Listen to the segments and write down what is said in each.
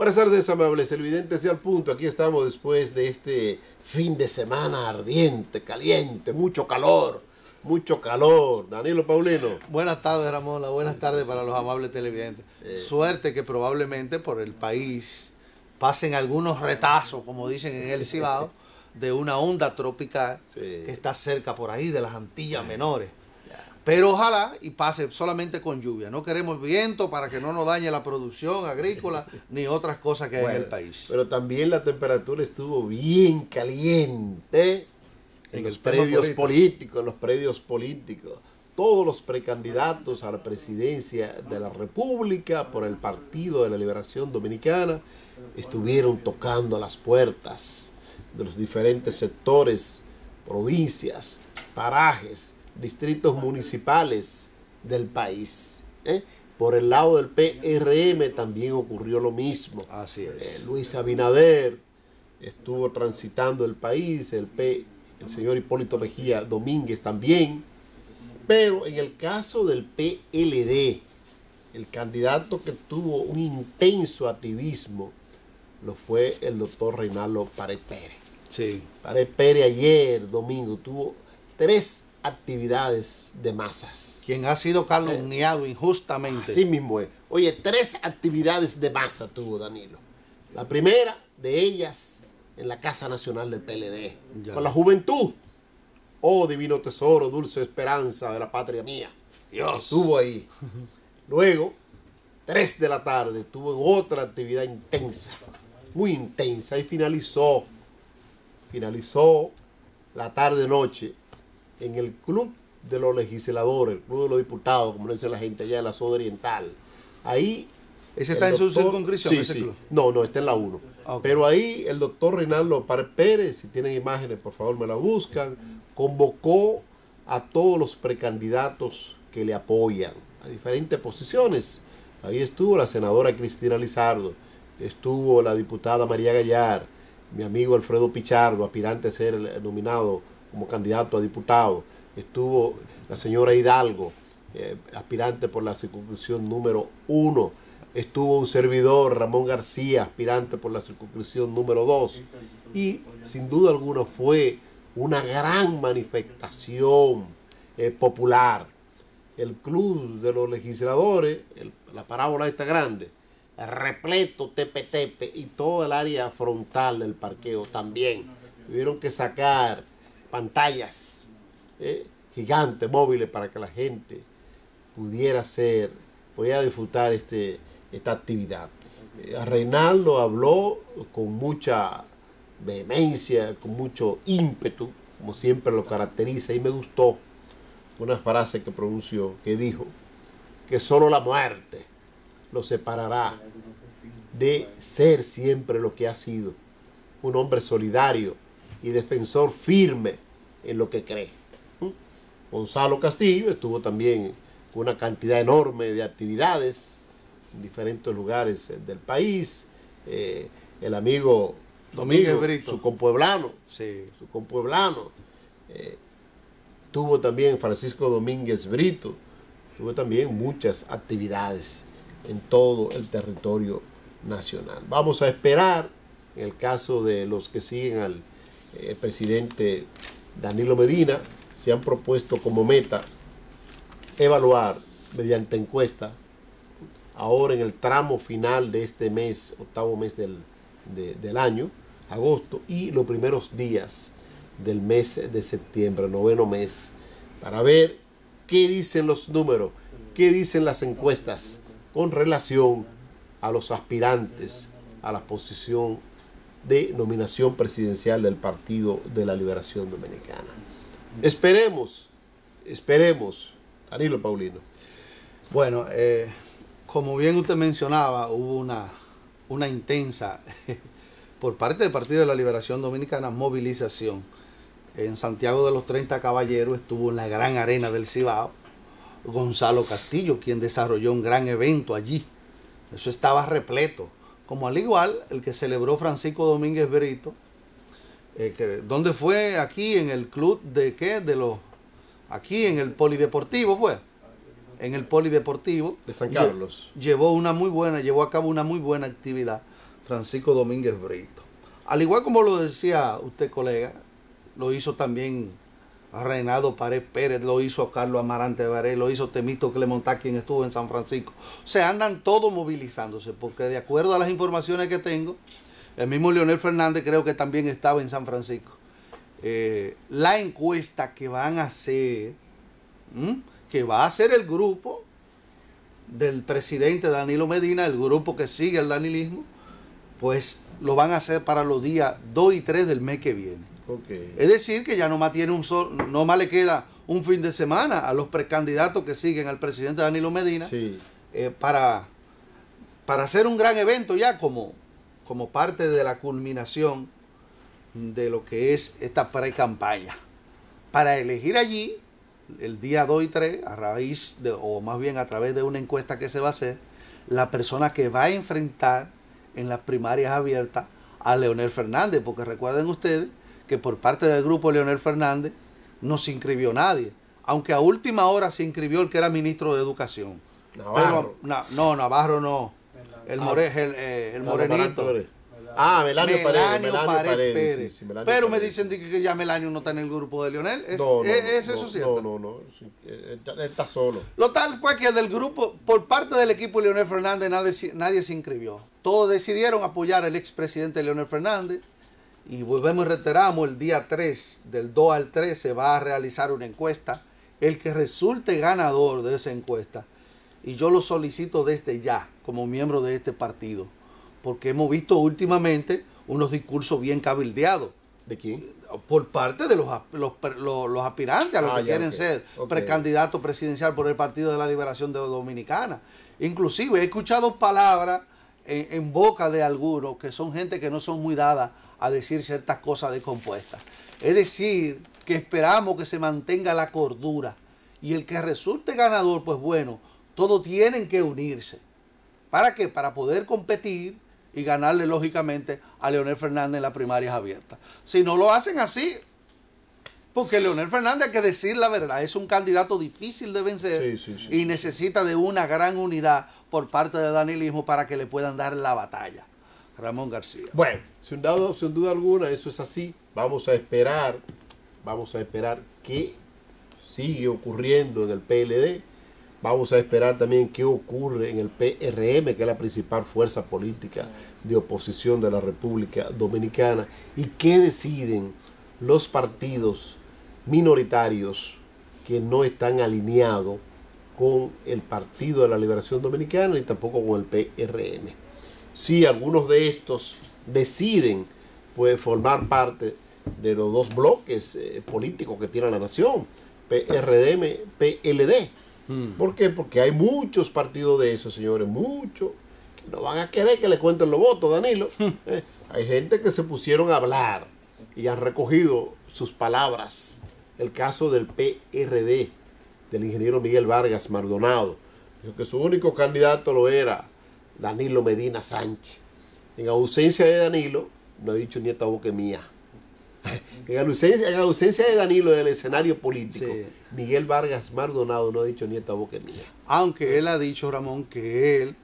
Buenas tardes, amables televidentes y al punto. Aquí estamos después de este fin de semana ardiente, caliente, mucho calor. Mucho calor. Danilo Paulino. Buenas tardes, Ramón. Buenas tardes para los amables televidentes. Suerte que probablemente por el país pasen algunos retazos, como dicen en el Cibao, de una onda tropical que está cerca por ahí de las Antillas Menores. Pero ojalá y pase solamente con lluvia. No queremos viento para que no nos dañe la producción agrícola ni otras cosas que hay en el país. Pero también la temperatura estuvo bien caliente en los predios políticos. Todos los precandidatos a la presidencia de la República por el Partido de la Liberación Dominicana estuvieron tocando las puertas de los diferentes sectores, provincias, parajes, distritos municipales del país. Por el lado del PRM también ocurrió lo mismo. Así es. Luis Abinader estuvo transitando el país, el señor Hipólito Mejía Domínguez también. Pero en el caso del PLD, el candidato que tuvo un intenso activismo lo fue el doctor Reinaldo Pared Pérez. Sí. Pared Pérez ayer, domingo, tuvo 3 actividades de masas. Quien ha sido calumniado injustamente. Así mismo es. Oye, 3 actividades de masa tuvo Danilo. La primera de ellas en la Casa Nacional del PLD, con la juventud. Oh, divino tesoro, dulce esperanza de la patria mía. Dios. Estuvo ahí. Luego, 3 de la tarde, tuvo en otra actividad intensa, muy intensa, y finalizó la tarde-noche en el Club de los Legisladores, el Club de los Diputados, como lo dice la gente allá en la zona oriental. Ahí... ¿Ese está en su circunscripción? Sí, sí. No, está en la 1. Okay. Pero ahí el doctor Reinaldo Pared Pérez, si tienen imágenes, por favor me la buscan, convocó a todos los precandidatos que le apoyan a diferentes posiciones. Ahí estuvo la senadora Cristina Lizardo, estuvo la diputada María Gallar, mi amigo Alfredo Pichardo, aspirante a ser nominado como candidato a diputado, estuvo la señora Hidalgo, aspirante por la circunscripción número 1, estuvo un servidor, Ramón García, aspirante por la circunscripción número 2, y sin duda alguna fue una gran manifestación popular. El Club de los Legisladores, la parábola esta grande, repleto tepe y toda el área frontal del parqueo también. Tuvieron que sacar pantallas gigantes, móviles, para que la gente pudiera disfrutar esta actividad. Reinaldo habló con mucha vehemencia, con mucho ímpetu, como siempre lo caracteriza, y me gustó una frase que pronunció, que dijo que solo la muerte lo separará de ser siempre lo que ha sido, un hombre solidario y defensor firme en lo que cree. Gonzalo Castillo estuvo también con una cantidad enorme de actividades en diferentes lugares del país. El amigo Domínguez Brito, su compueblano, tuvo también Francisco Domínguez Brito, tuvo también muchas actividades en todo el territorio nacional. Vamos a esperar, en el caso de los que siguen al presidente Danilo Medina, se han propuesto como meta evaluar mediante encuesta, ahora en el tramo final de este mes, 8º mes del año, agosto, y los primeros días del mes de septiembre, 9º mes, para ver qué dicen los números, qué dicen las encuestas con relación a los aspirantes a la posición de nominación presidencial del Partido de la Liberación Dominicana. Esperemos, Danilo Paulino. Bueno, como bien usted mencionaba, hubo una intensa, por parte del Partido de la Liberación Dominicana, movilización. En Santiago de los 30 Caballeros estuvo en la gran arena del Cibao Gonzalo Castillo, quien desarrolló un gran evento allí. Eso estaba repleto, como al igual el que celebró Francisco Domínguez Brito, ¿dónde fue? Aquí en el club de ¿qué? Aquí en el Polideportivo fue. En el Polideportivo de San Carlos. Llevó a cabo una muy buena actividad Francisco Domínguez Brito. Al igual como lo decía usted, colega, lo hizo también Reinaldo Pared Pérez, lo hizo Carlos Amarante Baré, lo hizo Temito Clemontá, quien estuvo en San Francisco. O sea, andan todos movilizándose, porque de acuerdo a las informaciones que tengo, el mismo Leonel Fernández creo que también estaba en San Francisco. La encuesta que van a hacer, que va a hacer el grupo del presidente Danilo Medina, el grupo que sigue el danilismo, pues lo van a hacer para los días 2 y 3 del mes que viene. Okay. Es decir, que ya nomás le queda un fin de semana a los precandidatos que siguen al presidente Danilo Medina, sí, para hacer un gran evento ya como parte de la culminación de lo que es esta pre-campaña. Para elegir allí, el día 2 y 3, a raíz de, o más bien a través de una encuesta que se va a hacer, la persona que va a enfrentar en las primarias abiertas a Leonel Fernández, porque recuerden ustedes que por parte del grupo Leonel Fernández no se inscribió nadie, aunque a última hora se inscribió el que era ministro de Educación. Navarro. Pero Navarro no, el morenito. Melanio Paredes. Sí, Pero Paredes. me dicen que ya Melanio no está en el grupo de Leonel. ¿Es eso cierto? No. Él está solo. Lo tal fue que del grupo, por parte del equipo Leonel Fernández, nadie se inscribió. Todos decidieron apoyar al expresidente Leonel Fernández. Y volvemos y reiteramos, el día 3, del 2 al 3, se va a realizar una encuesta. El que resulte ganador de esa encuesta, y yo lo solicito desde ya, como miembro de este partido, porque hemos visto últimamente unos discursos bien cabildeados. ¿De quién? Por parte de los aspirantes a los que quieren ser precandidato presidencial por el Partido de la Liberación Dominicana. Inclusive he escuchado palabras en boca de algunos que son gente que no son muy dadas a decir ciertas cosas descompuestas. Es decir, que esperamos que se mantenga la cordura, y el que resulte ganador, pues bueno, todos tienen que unirse. ¿Para qué? Para poder competir y ganarle lógicamente a Leonel Fernández en las primarias abiertas. Si no lo hacen así, porque Leonel Fernández, hay que decir la verdad, es un candidato difícil de vencer, y necesita de una gran unidad por parte del danilismo para que le puedan dar la batalla. Ramón García. Bueno, sin duda alguna, eso es así. Vamos a esperar qué sigue ocurriendo en el PLD. Vamos a esperar también qué ocurre en el PRM, que es la principal fuerza política de oposición de la República Dominicana, y qué deciden los partidos minoritarios que no están alineados con el Partido de la Liberación Dominicana ni tampoco con el PRM. Si algunos de estos deciden pues formar parte de los dos bloques políticos que tiene la nación, PRM, PLD. ¿Por qué? Porque hay muchos partidos de esos, señores, muchos, que no van a querer que le cuenten los votos, Danilo. Hay gente que se pusieron a hablar y han recogido sus palabras. El caso del PRD, del ingeniero Miguel Vargas Maldonado, dijo que su único candidato lo era Danilo Medina Sánchez. En ausencia de Danilo, no ha dicho ni esta boca mía. En ausencia de Danilo del escenario político, sí, Miguel Vargas Maldonado no ha dicho ni esta boca mía. Aunque él ha dicho, Ramón, que él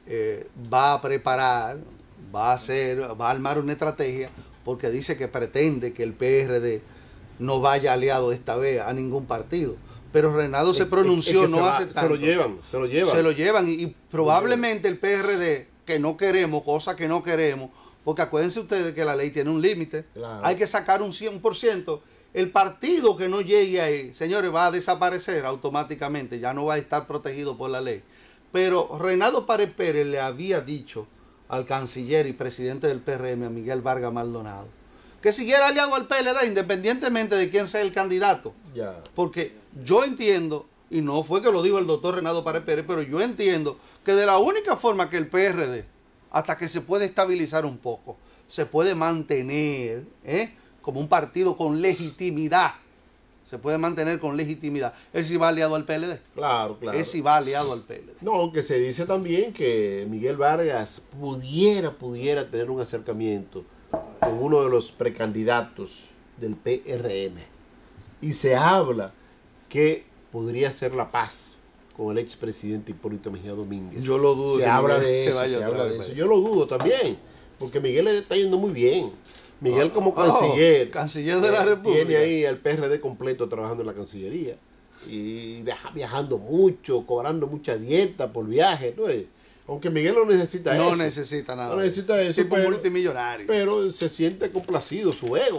va a preparar, va a armar una estrategia, porque dice que pretende que el PRD no vaya aliado esta vez a ningún partido. Pero Reinaldo se pronunció no hace tanto. Se lo llevan. Y probablemente el PRD, que no queremos, cosa que no queremos, porque acuérdense ustedes que la ley tiene un límite. Claro. Hay que sacar un 100%. El partido que no llegue ahí, señores, va a desaparecer automáticamente. Ya no va a estar protegido por la ley. Pero Reinaldo Pared Pérez le había dicho al canciller y presidente del PRM, a Miguel Vargas Maldonado, que siguiera aliado al PLD independientemente de quién sea el candidato. Yeah. Porque yo entiendo, y no fue que lo dijo el doctor Reinaldo Pared Pérez, pero yo entiendo que de la única forma que el PRD, hasta que se puede estabilizar un poco, se puede mantener como un partido con legitimidad, se puede mantener con legitimidad, es si va aliado al PLD. Claro. Es si va aliado al PLD. No, aunque se dice también que Miguel Vargas pudiera tener un acercamiento con uno de los precandidatos del PRM. Y se habla que podría ser la paz con el expresidente Hipólito Mejía Domínguez. Yo lo dudo. Se habla de eso. Yo lo dudo también. porque Miguel le está yendo muy bien. Miguel como canciller, canciller de la República, tiene ahí al PRD completo trabajando en la Cancillería y viajando mucho, cobrando mucha dieta por viaje, ¿no? Aunque Miguel no necesita eso. No necesita nada. No necesita eso. Tipo multimillonario. Pero se siente complacido, su ego.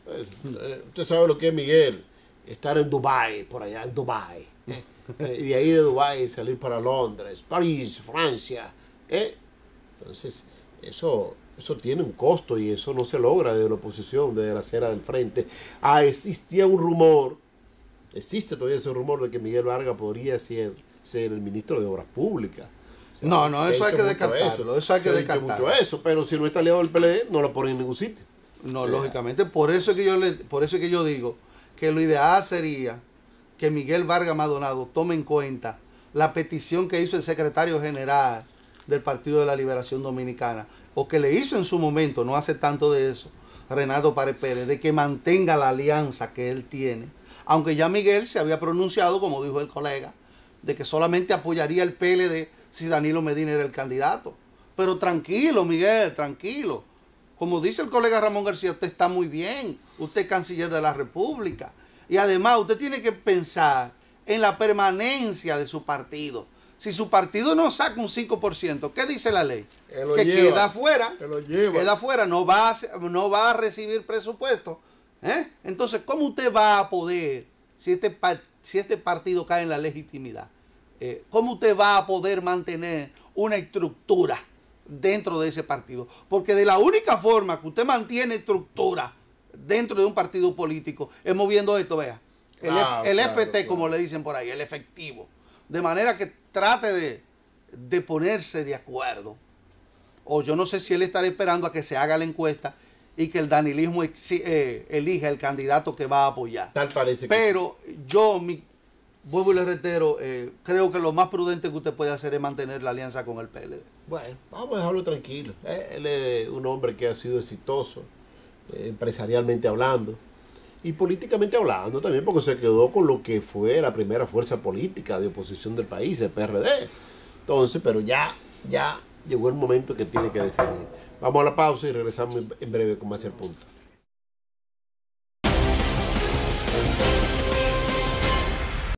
Usted sabe lo que es Miguel, estar en Dubái, por allá en Dubái. Y de ahí de Dubái salir para Londres, París, Francia. Entonces, eso tiene un costo y eso no se logra desde la oposición, desde la acera del frente. Existía un rumor, existe todavía ese rumor de que Miguel Vargas podría ser el ministro de Obras Públicas. O sea, no, eso hay que descartarlo. Eso hay que descartarlo. Pero si no está aliado del PLD, no lo ponen en ningún sitio. No, lógicamente, por eso es que yo digo que lo ideal sería que Miguel Vargas Maldonado tome en cuenta la petición que hizo el secretario general del Partido de la Liberación Dominicana, o que le hizo en su momento, no hace tanto de eso, Renato Pared Pérez, de que mantenga la alianza que él tiene, aunque ya Miguel se había pronunciado, como dijo el colega, de que solamente apoyaría el PLD si Danilo Medina era el candidato. Pero tranquilo, Miguel, tranquilo. Como dice el colega Ramón García, usted está muy bien, usted es canciller de la República, y además usted tiene que pensar en la permanencia de su partido. Si su partido no saca un 5%, ¿qué dice la ley? Que queda afuera, no va a recibir presupuesto. Entonces, ¿cómo usted va a poder, si este partido cae en la legitimidad, cómo usted va a poder mantener una estructura dentro de ese partido? Porque de la única forma que usted mantiene estructura dentro de un partido político es moviendo esto, vea, el FT, como le dicen por ahí, el efectivo. De manera que trate de ponerse de acuerdo. O yo no sé si él estará esperando a que se haga la encuesta y que el danilismo elija el candidato que va a apoyar. Tal parece. Pero yo, vuelvo y le reitero, creo que lo más prudente que usted puede hacer es mantener la alianza con el PLD. Bueno, vamos a dejarlo tranquilo. Él es un hombre que ha sido exitoso, empresarialmente hablando. Y políticamente hablando también, porque se quedó con lo que fue la primera fuerza política de oposición del país, el PRD. Entonces, pero ya llegó el momento que tiene que definir. Vamos a la pausa y regresamos en breve con más el punto.